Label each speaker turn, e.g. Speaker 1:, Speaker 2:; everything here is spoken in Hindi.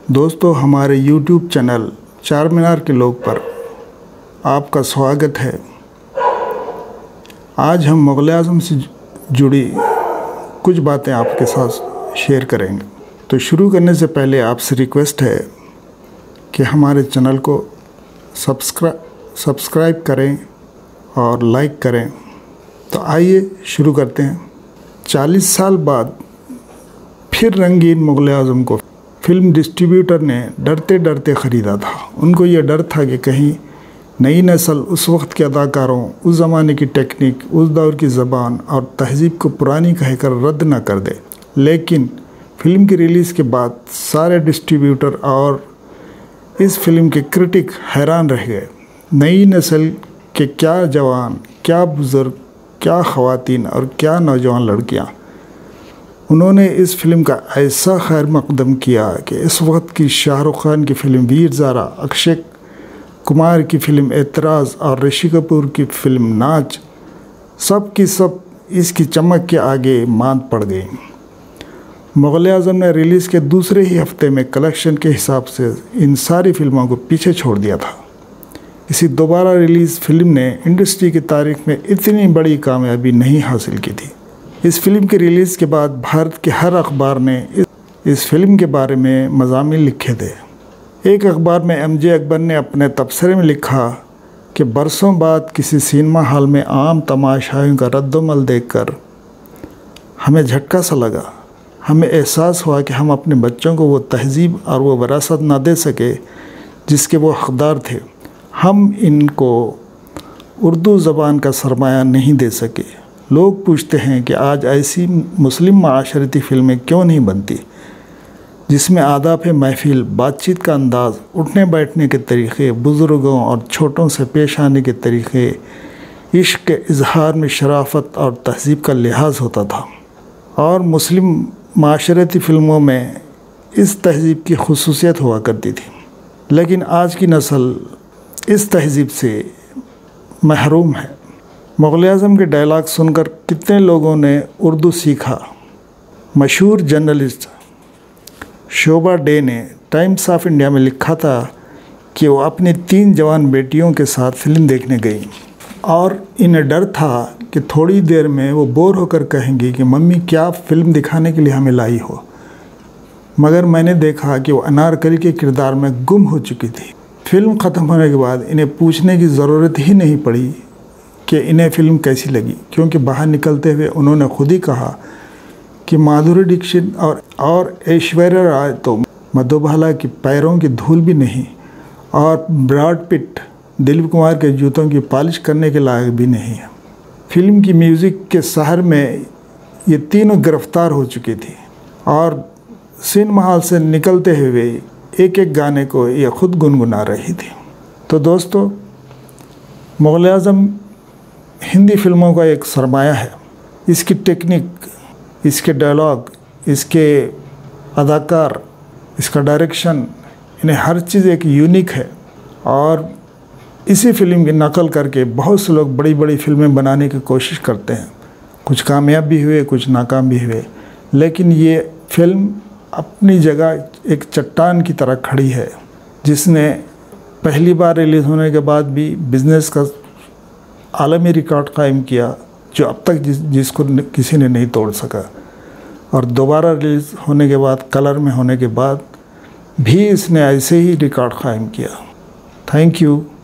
Speaker 1: दोस्तों, हमारे YouTube चैनल चार मीनार के लोग पर आपका स्वागत है। आज हम मुग़ल आज़म से जुड़ी कुछ बातें आपके साथ शेयर करेंगे। तो शुरू करने से पहले आपसे रिक्वेस्ट है कि हमारे चैनल को सब्सक्राइब करें और लाइक करें। तो आइए शुरू करते हैं। 40 साल बाद फिर रंगीन मुग़ल आज़म को फिल्म डिस्ट्रीब्यूटर ने डरते डरते ख़रीदा था। उनको ये डर था कि कहीं नई नस्ल उस वक्त के अदाकारों, उस ज़माने की टेक्निक, उस दौर की ज़बान और तहज़ीब को पुरानी कहकर रद्द न कर दे। लेकिन फ़िल्म की रिलीज़ के बाद सारे डिस्ट्रीब्यूटर और इस फिल्म के क्रिटिक हैरान रह गए। नई नस्ल के क्या जवान, क्या बुज़ुर्ग, क्या ख़वातीन और क्या नौजवान लड़कियाँ। उन्होंने इस फिल्म का ऐसा खैर मकदम किया कि इस वक्त की शाहरुख खान की फ़िल्म वीर ज़ारा, अक्षय कुमार की फ़िल्म एतराज़ और ऋषि कपूर की फ़िल्म नाच सब की सब इसकी चमक के आगे मांद पड़ गई। मुग़ल आज़म ने रिलीज़ के दूसरे ही हफ्ते में कलेक्शन के हिसाब से इन सारी फिल्मों को पीछे छोड़ दिया था। इसी दोबारा रिलीज़ फिल्म ने इंडस्ट्री की तारीख़ में इतनी बड़ी कामयाबी नहीं हासिल की थी। इस फिल्म के रिलीज़ के बाद भारत के हर अखबार ने इस फिल्म के बारे में मज़ामीन लिखे थे। एक अखबार में MJ अकबर ने अपने तबसरे में लिखा कि बरसों बाद किसी सिनेमा हॉल में आम तमाशाइयों का रद्दमल देखकर हमें झटका सा लगा। हमें एहसास हुआ कि हम अपने बच्चों को वो तहज़ीब और वो विरासत ना दे सके जिसके वो हक़दार थे। हम इनको उर्दू ज़बान का सरमाया नहीं दे सके। लोग पूछते हैं कि आज ऐसी मुस्लिम माशरती फ़िल्में क्यों नहीं बनती जिसमें आदाब महफ़िल, बातचीत का अंदाज़, उठने बैठने के तरीक़े, बुज़ुर्गों और छोटों से पेश आने के तरीक़े, इश्क़ के इजहार में शराफ़त और तहज़ीब का लिहाज होता था। और मुस्लिम माशरती फ़िल्मों में इस तहज़ीब की खुसूसियत हुआ करती थी। लेकिन आज की नस्ल इस तहज़ीब से महरूम है। मुग़ल आज़म के डायलॉग सुनकर कितने लोगों ने उर्दू सीखा। मशहूर जर्नलिस्ट शोभा डे ने टाइम्स ऑफ इंडिया में लिखा था कि वो अपनी 3 जवान बेटियों के साथ फ़िल्म देखने गई और इन्हें डर था कि थोड़ी देर में वो बोर होकर कहेंगी कि मम्मी क्या फ़िल्म दिखाने के लिए हमें लाई हो। मगर मैंने देखा कि वो अनारकली के किरदार में गुम हो चुकी थी। फ़िल्म ख़त्म होने के बाद इन्हें पूछने की ज़रूरत ही नहीं पड़ी कि इन्हें फ़िल्म कैसी लगी, क्योंकि बाहर निकलते हुए उन्होंने खुद ही कहा कि माधुरी दीक्षित और ऐश्वर्या राय तो मधुबाला की पैरों की धूल भी नहीं और ब्रैड पिट दिलीप कुमार के जूतों की पॉलिश करने के लायक भी नहीं है। फिल्म की म्यूज़िक के शहर में ये तीनों गिरफ़्तार हो चुकी थी और सिनेमा हॉल से निकलते हुए एक एक गाने को ये खुद गुनगुना रही थी। तो दोस्तों, मुग़ल आज़म हिंदी फिल्मों का एक सरमाया है। इसकी टेक्निक, इसके डायलॉग, इसके अदाकार, इसका डायरेक्शन, इन्हें हर चीज़ एक यूनिक है। और इसी फिल्म की नकल करके बहुत से लोग बड़ी बड़ी फिल्में बनाने की कोशिश करते हैं। कुछ कामयाब भी हुए, कुछ नाकाम भी हुए, लेकिन ये फिल्म अपनी जगह एक चट्टान की तरह खड़ी है, जिसने पहली बार रिलीज़ होने के बाद भी बिज़नेस का आलमी रिकॉर्ड कायम किया, जो अब तक जिसको किसी ने नहीं तोड़ सका। और दोबारा रिलीज़ होने के बाद, कलर में होने के बाद भी इसने ऐसे ही रिकॉर्ड कायम किया। Thank you.